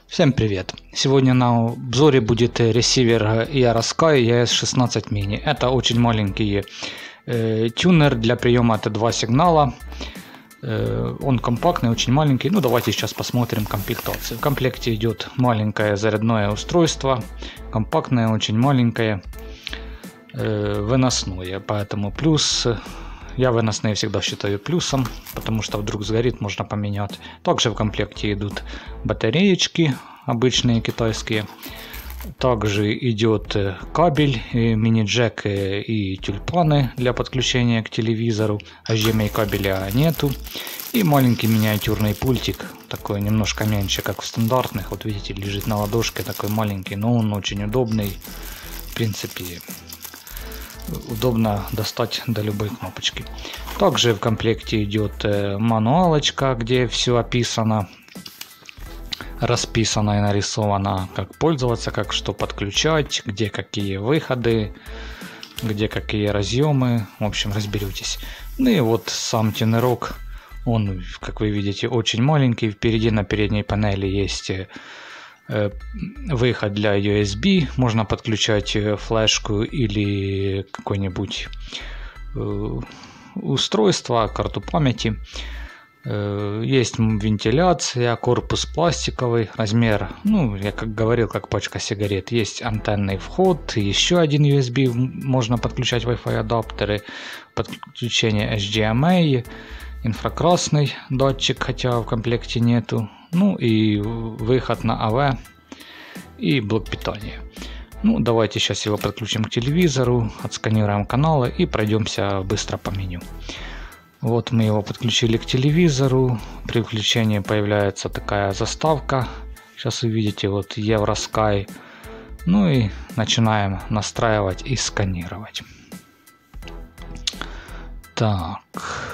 Всем привет! Сегодня на обзоре будет ресивер Yaros-Sky ES16 Mini. Это очень маленький тюнер для приема Т2 сигнала. Он компактный, очень маленький. Ну давайте сейчас посмотрим комплектацию. В комплекте идет маленькое зарядное устройство, компактное, очень маленькое, выносное. Поэтому плюс. Я выносные всегда считаю плюсом, потому что вдруг сгорит, можно поменять. Также в комплекте идут батареечки, обычные китайские. Также идет кабель, мини-джек и тюльпаны для подключения к телевизору. HDMI кабеля нету. И маленький миниатюрный пультик, такой немножко меньше, как в стандартных. Вот видите, лежит на ладошке, такой маленький, но он очень удобный. В принципе, удобно достать до любой кнопочки. Также в комплекте идет мануалочка, где все описано, расписано и нарисовано, как пользоваться, как что подключать, где какие выходы, где какие разъемы. В общем, разберетесь. Ну и вот сам тюнерок, он, как вы видите, очень маленький. Впереди на передней панели есть выход для USB, можно подключать флешку или какое-нибудь устройство, карту памяти. Есть вентиляция, корпус пластиковый, размер, ну, я как говорил, как пачка сигарет. Есть антенный вход, еще один USB, можно подключать Wi-Fi адаптеры, подключение HDMI, инфракрасный датчик, хотя в комплекте нету. Ну и выход на АВ и блок питания. Ну, давайте сейчас его подключим к телевизору, отсканируем каналы и пройдемся быстро по меню. Вот мы его подключили к телевизору. При включении появляется такая заставка. Сейчас вы видите, вот Yaros-Sky. Ну и начинаем настраивать и сканировать. Так.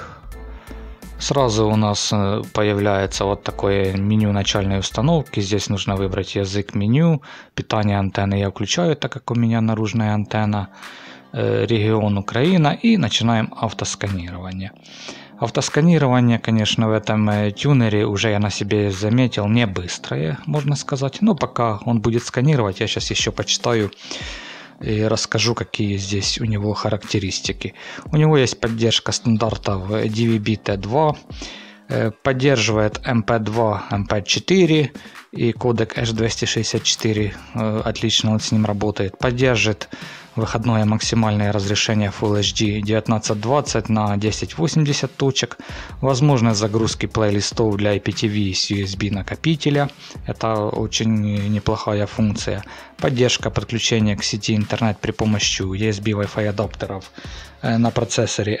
Сразу у нас появляется вот такое меню начальной установки. Здесь нужно выбрать язык меню. Питание антенны я включаю, так как у меня наружная антенна. Регион Украина. И начинаем автосканирование. Автосканирование, конечно, в этом тюнере уже я на себе заметил не быстрое, можно сказать. Но пока он будет сканировать, я сейчас еще почитаю и расскажу, какие здесь у него характеристики. У него есть поддержка стандартов DVB-T2, поддерживает MP2, MP4 и кодек H264, отлично он с ним работает. Поддержит выходное максимальное разрешение Full HD 1920 на 1080 точек, возможность загрузки плейлистов для IPTV с USB накопителя, это очень неплохая функция. Поддержка подключения к сети интернет при помощи USB Wi-Fi адаптеров на процессоре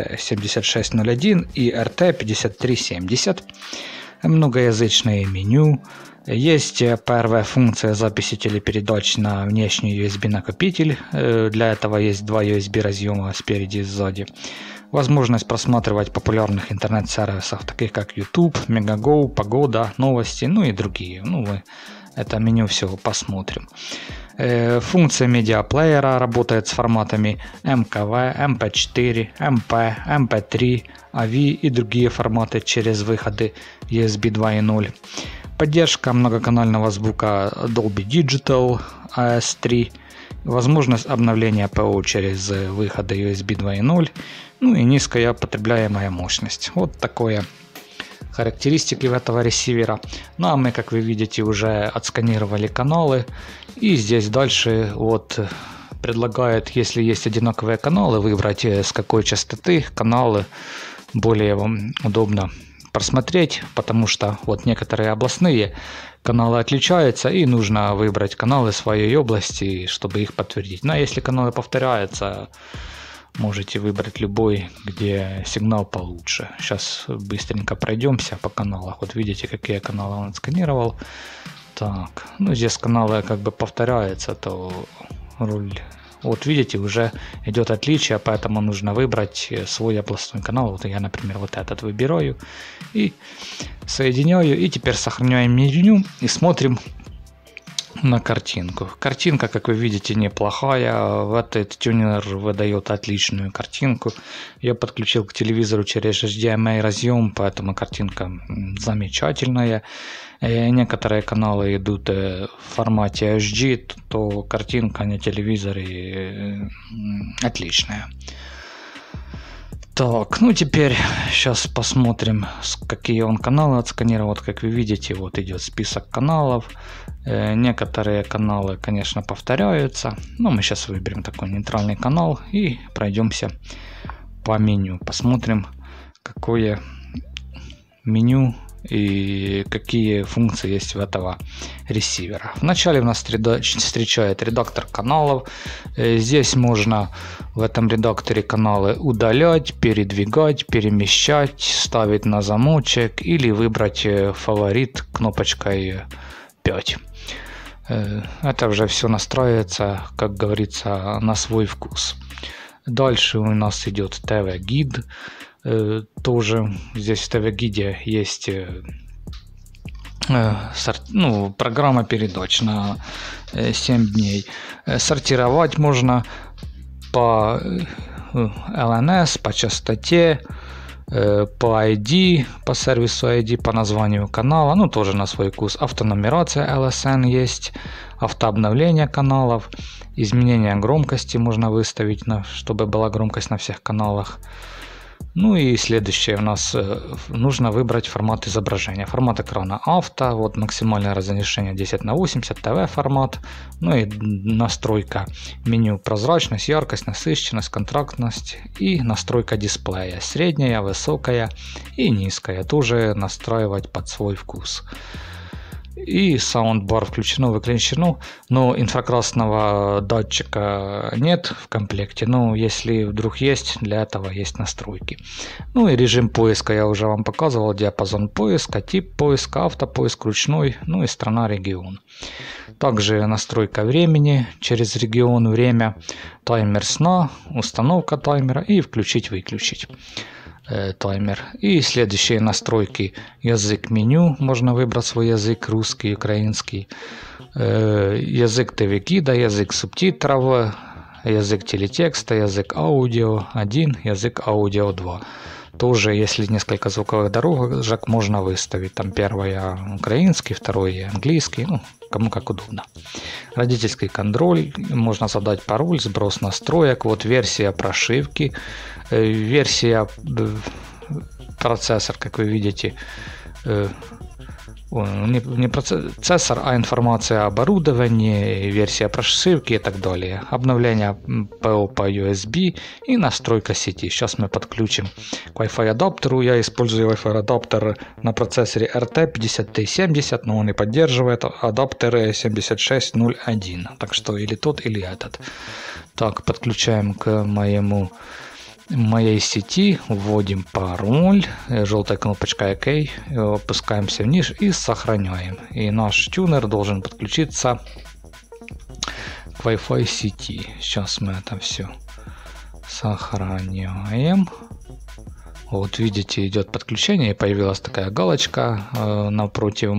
MT7601 и RT5370. Многоязычное меню. Есть первая функция записи телепередач на внешний USB накопитель. Для этого есть два USB разъема спереди и сзади. Возможность просматривать популярных интернет-сервисов, таких как YouTube, Megago, Погода, новости, ну и другие. Ну, мы это меню все посмотрим. Функция медиаплеера работает с форматами МКВ, MP4, MP, MP3, AV и другие форматы через выходы USB 2.0. Поддержка многоканального звука Dolby Digital AS3. Возможность обновления ПО через выходы USB 2.0. Ну и низкая потребляемая мощность. Вот такое характеристики этого ресивера. Ну а мы, как вы видите, уже отсканировали каналы. И здесь дальше вот предлагает, если есть одинаковые каналы, выбрать с какой частоты каналы более вам удобно просмотреть, потому что вот некоторые областные каналы отличаются, и нужно выбрать каналы своей области, чтобы их подтвердить. Но если каналы повторяются, можете выбрать любой, где сигнал получше. Сейчас быстренько пройдемся по каналам. Вот видите, какие каналы он отсканировал. Так, ну здесь каналы как бы повторяются, то руль. Вот видите, уже идет отличие, поэтому нужно выбрать свой областной канал. Вот я, например, вот этот выбираю и соединяю. И теперь сохраняем меню и смотрим на картинку. Картинка, как вы видите, неплохая. Этот тюнер выдает отличную картинку. Я подключил к телевизору через HDMI разъем, поэтому картинка замечательная. Некоторые каналы идут в формате HD, то картинка на телевизоре отличная. Так, ну теперь сейчас посмотрим, какие он каналы отсканировал. Вот, как вы видите, вот идет список каналов. Некоторые каналы, конечно, повторяются. Но мы сейчас выберем такой нейтральный канал и пройдемся по меню. Посмотрим, какое меню и какие функции есть у этого ресивера. Вначале у нас встречает редактор каналов. Здесь можно в этом редакторе каналы удалять, передвигать, перемещать, ставить на замочек или выбрать фаворит кнопочкой 5. Это уже все настраивается, как говорится, на свой вкус. Дальше у нас идет ТВ-гид. Тоже здесь в ТВ-гиде есть программа передач на 7 дней. Сортировать можно по LNS, по частоте, по ID, по сервису ID, по названию канала, ну тоже на свой вкус. Автонумерация LSN есть, автообновление каналов, изменение громкости можно выставить, чтобы была громкость на всех каналах. Ну и следующее у нас нужно выбрать формат изображения. Формат экрана авто, вот максимальное разрешение 10х80, ТВ формат. Ну и настройка меню: прозрачность, яркость, насыщенность, контрастность и настройка дисплея. Средняя, высокая и низкая. Тоже настраивать под свой вкус. И саундбар включено-выключено, но инфракрасного датчика нет в комплекте. Но если вдруг есть, для этого есть настройки. Ну и режим поиска я уже вам показывал. Диапазон поиска, тип поиска, автопоиск ручной, ну и страна, регион. Также настройка времени через регион, время, таймер сна, установка таймера и включить-выключить таймер. И следующие настройки: язык меню, можно выбрать свой язык: русский, украинский, язык ТВ-гида, язык субтитров, язык телетекста, язык аудио 1, язык аудио 2. Тоже, если несколько звуковых дорожек, можно выставить. Там первая украинский, второй английский, ну, кому как удобно. Родительский контроль, можно задать пароль, сброс настроек. Вот версия прошивки, версия процессор, как вы видите, не процессор, а информация об оборудовании, версия прошивки и так далее. Обновление ПО по USB и настройка сети. Сейчас мы подключим к Wi-Fi адаптеру. Я использую Wi-Fi адаптер на процессоре RT5370, но он и поддерживает адаптеры 7601. Так что или тот, или этот. Так, подключаем к моей сети, вводим пароль, желтая кнопочка ОК, опускаемся вниз и сохраняем. И наш тюнер должен подключиться к Wi-Fi сети. Сейчас мы это все сохраняем. Вот видите, идет подключение, и появилась такая галочка напротив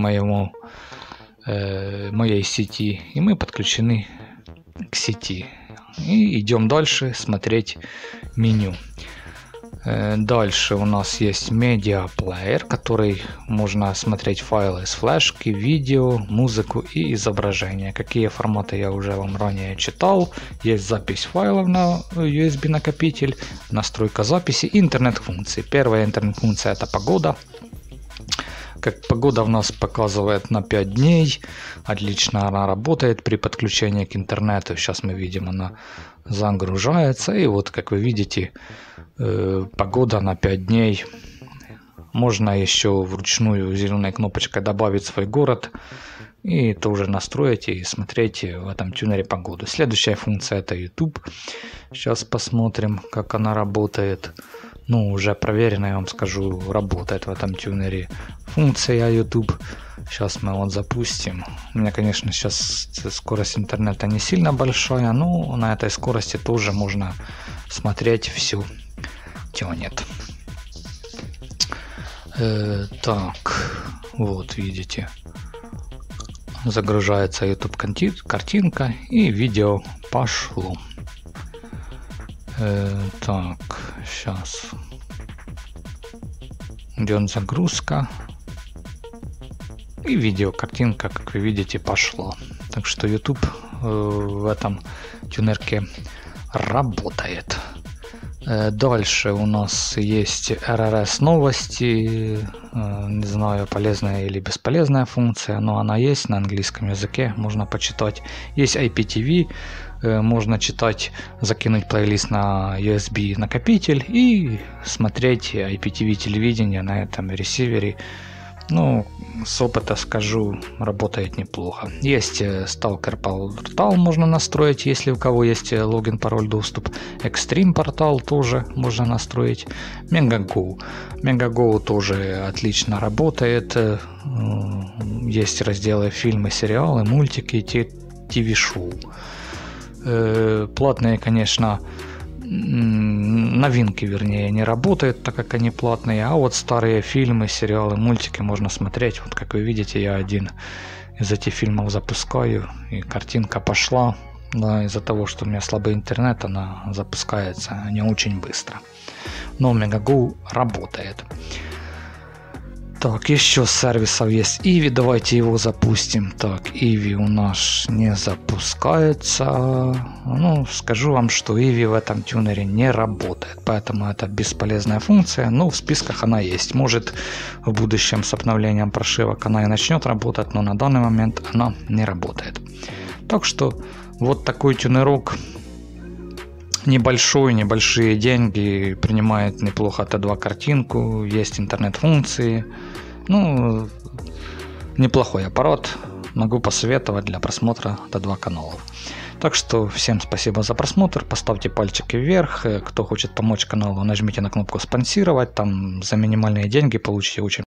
моей сети, и мы подключены к сети. И идем дальше смотреть меню. Дальше у нас есть медиаплеер, который можно смотреть файлы с флешки, видео, музыку и изображение. Какие форматы я уже вам ранее читал. Есть запись файлов на USB накопитель, настройка записи, интернет-функции. Первая интернет-функция — это погода. Как погода у нас показывает на 5 дней. Отлично она работает при подключении к интернету. Сейчас мы видим, она загружается. И вот, как вы видите, погода на 5 дней. Можно еще вручную зеленой кнопочкой добавить свой город. И тоже настроить и смотреть в этом тюнере погоду. Следующая функция — это YouTube. Сейчас посмотрим, как она работает. Ну, уже проверено, я вам скажу, работает в этом тюнере функция YouTube. Сейчас мы вот запустим. У меня, конечно, сейчас скорость интернета не сильно большая, но на этой скорости тоже можно смотреть, все тянет. Так, вот видите. Загружается YouTube картинка и видео пошло. Так, сейчас идет загрузка. И видео картинка, как вы видите, пошла. Так что YouTube в этом тюнерке работает. Дальше у нас есть RRS новости. Не знаю, полезная или бесполезная функция, но она есть на английском языке, можно почитать. Есть IPTV, можно читать, закинуть плейлист на USB накопитель и смотреть IPTV телевидение на этом ресивере. Ну, с опыта скажу, работает неплохо. Есть Stalker портал, можно настроить, если у кого есть логин, пароль, доступ. Extreme портал тоже можно настроить. Megago. Megago тоже отлично работает. Есть разделы фильмы, сериалы, мультики, ТВ-шоу. Платные, конечно, новинки, вернее, не работают, так как они платные, а вот старые фильмы, сериалы, мультики можно смотреть. Вот как вы видите, я один из этих фильмов запускаю, и картинка пошла. Да, из-за того, что у меня слабый интернет, она запускается не очень быстро. Но Megago работает. Так, еще с сервисов есть Eevee, давайте его запустим. Так, Eevee у нас не запускается. Ну, скажу вам, что Eevee в этом тюнере не работает, поэтому это бесполезная функция, но в списках она есть. Может, в будущем с обновлением прошивок она и начнет работать, но на данный момент она не работает. Так что вот такой тюнерок. Небольшие деньги, принимает неплохо Т2 картинку, есть интернет-функции. Ну, неплохой аппарат, могу посоветовать для просмотра Т2 каналов. Так что всем спасибо за просмотр, поставьте пальчики вверх, кто хочет помочь каналу, нажмите на кнопку спонсировать, там за минимальные деньги получите очень